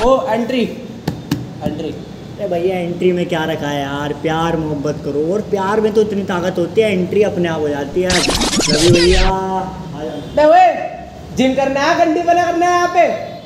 ओ entry entry. अरे भैया entry में क्या रखा है यार, प्यार मोहब्बत करो, और प्यार में तो इतनी ताकत होती है, एंट्री अपने आप हो जाती है। रवि भैया जिम करना है, गंडी बना करना है यहाँ पे।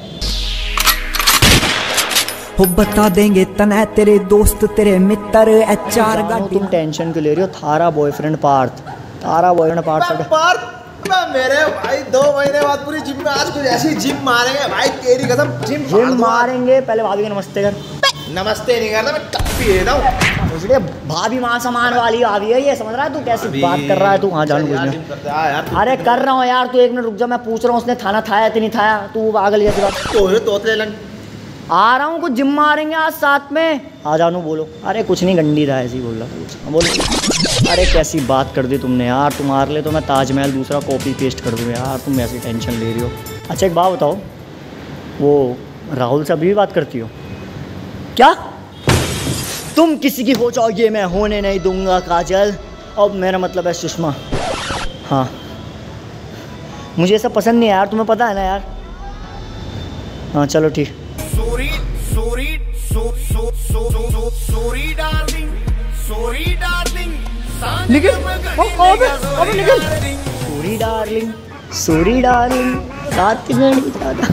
हो बता देंगे तना तेरे दोस्त तेरे मित्र HR गाड़ी। तुम टेंशन क्यों ले रही हो? थारा बॉयफ्रेंड पार्थ, थारा बॉयफ्रेंड पार्थ मेरे भाई 2 महीने बाद पूरी जिम में आज कुछ ऐसी जिम मारेंगे भाई, तेरी कसम जिम मारेंगे। पहले भाभी को नमस्ते कर। नमस्ते नहीं करता, मैं टप्पी देता हूँ। इसलिए भाभी माँ समान वाली भाभी है ये, समझ रहा है तू? कैसी बात कर रहा है तू? वहाँ जाने कुछ। अरे कर रहा हूँ यार, तू 1 मिनट रुक जा, मैं पूछ रहा हूँ उसने खाना खाया कि नहीं खाया। तू पागल जैसी बात। आ रहा हूँ, कुछ जिम मारेंगे आज साथ में। आ जानू बोलो। अरे कुछ नहीं, गंडी था ऐसे ही बोल रहा। बोलो। अरे कैसी बात कर दी तुमने यार, तुम्हारे लिए तो मैं ताजमहल दूसरा कॉपी पेस्ट कर दूँ यार, तुम ऐसी टेंशन ले रही हो। अच्छा एक बात बताओ, वो राहुल से अभी भी बात करती हो क्या? तुम किसी की हो जाओगे, मैं होने नहीं दूंगा काजल। अब मेरा मतलब है सुषमा। हाँ मुझे ये सब पसंद नहीं है यार, तुम्हें पता है ना यार। हाँ चलो ठीक। सॉरी डार्लिंग रात में नहीं था।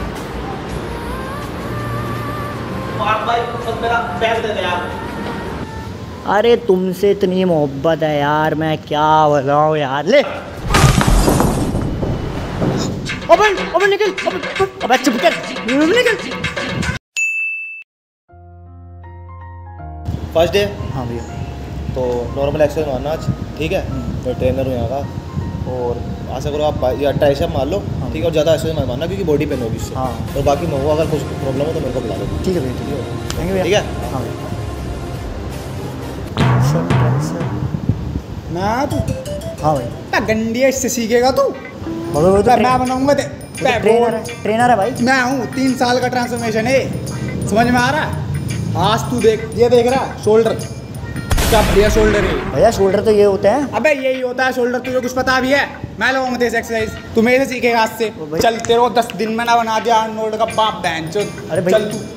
अरे तुमसे इतनी मोहब्बत है यार, मैं क्या बताऊं यार। ले अबे निकल, अबे चुप कर, निकल। First day. हाँ भैया। तो नॉर्मल एक्सरसाइज मारना आज, ठीक है? मैं ट्रेनर हूँ यहाँ का, और आशा करो आप या ट्राइसेप मार लो, ठीक है? और ज़्यादा एक्सरसाइज मत मारना क्योंकि बॉडी पेन होगी इससे। हाँ। और बाकी मैं वो अगर कुछ प्रॉब्लम हो तो मेरे को बुला लो। ठीक है भैया, ठीक है, थैंक यू भैया। ठीक है? हाँ भैया। ना तू हाँ भाई। गंडी है, इससे सीखेगा तू। मैं बनाऊंगा ट्रेनर है भाई। मैं हूँ 3 साल का ट्रांसफॉर्मेशन है, समझ में आ रहा है? आज तू देख, ये देख रहा है शोल्डर, क्या बढ़िया शोल्डर है भैया। शोल्डर तो ये होते हैं। अबे यही होता है शोल्डर, तुझे कुछ पता भी है? मैं लगाऊंगा तेरे एक्सरसाइज, तू मेरे से सीखेगा आज से। चल तेरे को 10 दिन में ना बना दिया आर्नोल्ड का बाप बहन चो। अरे चल तू।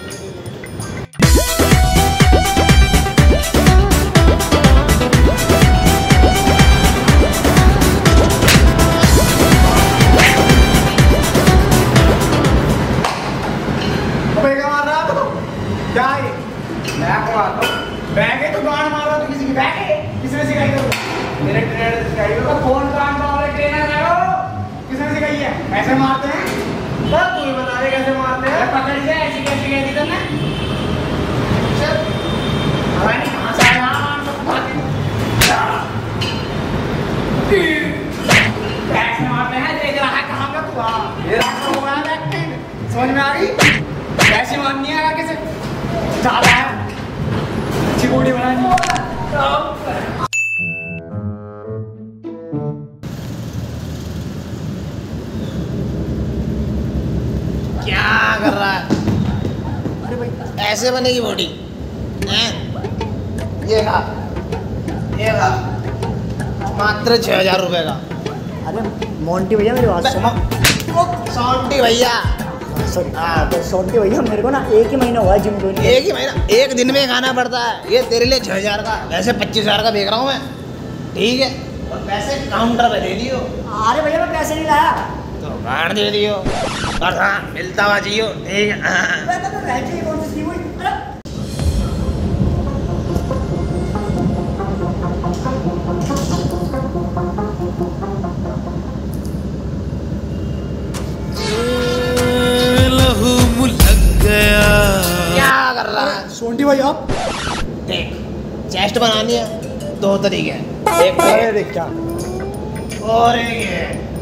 बैग है तो गांड मार रहा, तो किसी की बैग है? किसने सिखाई तेरे? मेरे ट्रेनर ने सिखाई है। कौन गांड मार रहा है? ट्रेनर है वो। किसने सिखाई है? ऐसे मारते हैं? तू ही बता दे कैसे मारते हैं। पकड़ से ऐसी कैसे कहती तुमने? चल हमारी कहां से आया? कैसे मारते हैं? देख रहा है कहां पे तू? ये रास्ता हो रहा है, समझ में आ गई? कैसे मारनी है आगे से? ज्यादा है अच्छी बॉडी बनानी। क्या कर रहा है? अरे भाई ऐसे बनेगी बॉडी? ये खा, ये खा, मात्र 6000 रुपए का। अरे मोंटी भैया मेरी बात सुनो। सॉन्टी भैया, सॉरी। तो सॉन्टी भैया मेरे को ना 1 ही महीना हुआ है जिम ज्वाइन। 1 ही महीना? 1 दिन में खाना पड़ता है। ये तेरे लिए 6000 का, वैसे 25000 का देख रहा हूँ मैं, ठीक है? और पैसे काउंटर पे दे दियो। अरे भैया मैं पैसे नहीं लाया। तो गाड़ दे दियो, और हाँ मिलता हुआ जियो, ठीक है? कौन सी स्कीम हुई? क्या कर रहा है सोंटी भाई? आप देख, चेस्ट बनानी है 2 तरीके हैं, एक अरे देख क्या और एक ये।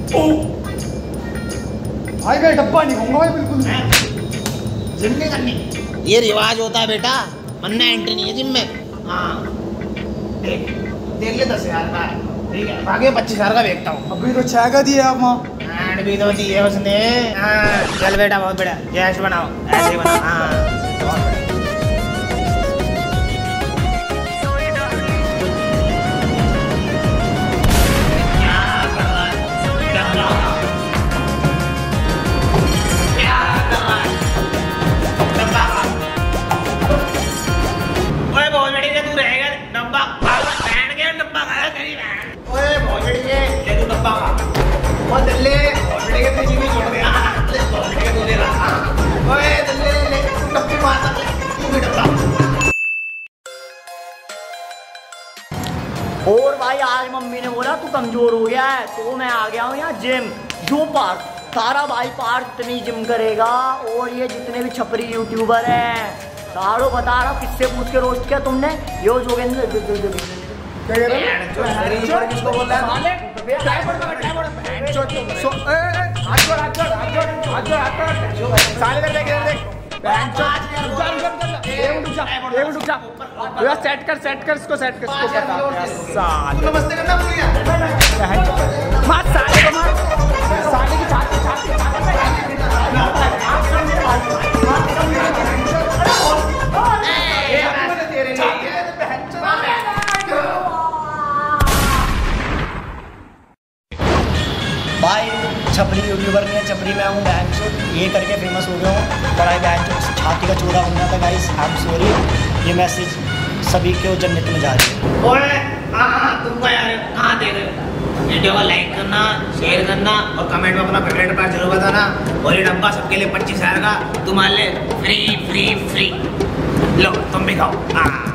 भाई मैं डब्बा नहीं खाऊंगा भाई, बिल्कुल जिम नहीं करनी, ये रिवाज होता है बेटा, वरना एंट्री नहीं है जिम में। हाँ देख, देख ले 10,000 का है, ठीक है? बाकी 25,000 का देखता हूँ। अभी तो 6 का दिए आप वहाँ। एंड भी तो दी है उसने। हाँ चल बेटा, बहुत बढ़िया, चेस्ट बनाओ, ऐसे बनाओ। हाँ भाई आज मम्मी ने बोला तू कमजोर हो गया है, तो मैं आ गया हूँ यहाँ जिम जो पार्क। सारा भाई पार्क इतनी जिम करेगा, और ये जितने भी छपरी यूट्यूबर हैं सारों बता रहा हूँ किससे पूछ के रोस्ट किया तुमने। यो जोगेंद्र किसको बोल रहा है? सेट कर इसको, सेट कर इसको। नमस्ते करना भूल गया। मार साले को, मार साले की छाती भाई छपरी यूट्यूबर नहीं है, छपरी मैं हूँ बहन चोद, ये करके फेमस हो गया हूँ। बड़ा बहन चोद छाती का चौड़ा बन जाता गाइस, आई एम सॉरी। ये मैसेज सभी को जन्नत में जा रही है। ओए हाँ तुमको यार कहाँ दे रहे हो? वीडियो को लाइक करना, शेयर करना और कमेंट में अपना फेवरेट पार्ट जरूर बताना। और ये डब्बा सबके लिए 25,000 का तुम्हारे लिए फ्री फ्री फ्री। लो तुम भी खाओ।